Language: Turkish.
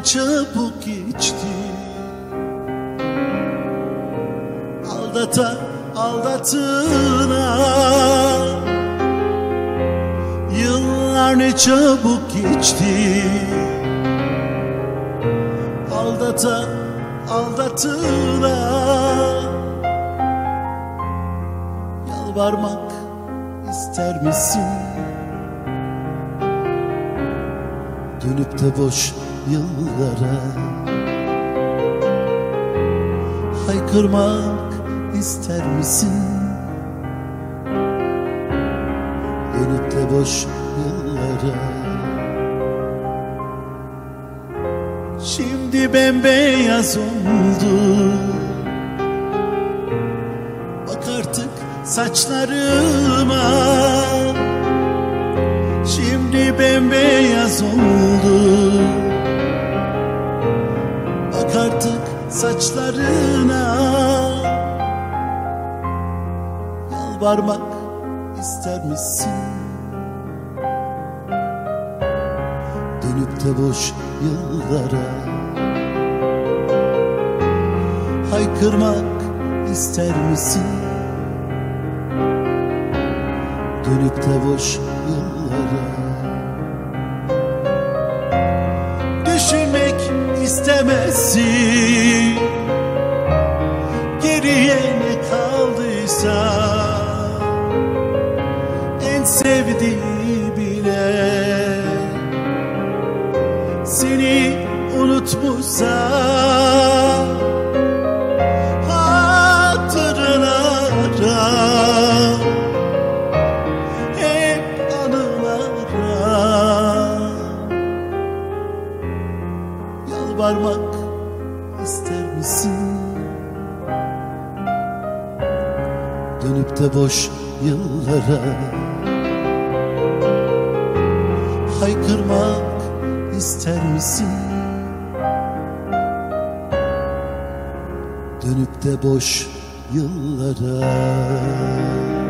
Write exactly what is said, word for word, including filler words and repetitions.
çabuk geçti. Aldata aldatına yıllar ne çabuk geçti. Aldata aldatına yalvarmak ister misin? Dönüp de boş yıllara haykırmak ister misin? Dönüp de boş yıllara. Şimdi bembeyaz oldu, bak artık saçlarıma. Şimdi bembeyaz oldu, bak artık saçlarına. Yalvarmak ister misin? Dönüp de boş yıllara haykırmak ister misin? Dönüp de boş yıllara. Düşünmek istemezsin, geriye ne kaldıysa. En sevdiği bile seni unutmuşsa, hatıralara, hep anılara. Yalvarmak ister misin? Dönüp de boş yıllara haykırmak ister misin? Dönüp de boş yıllara.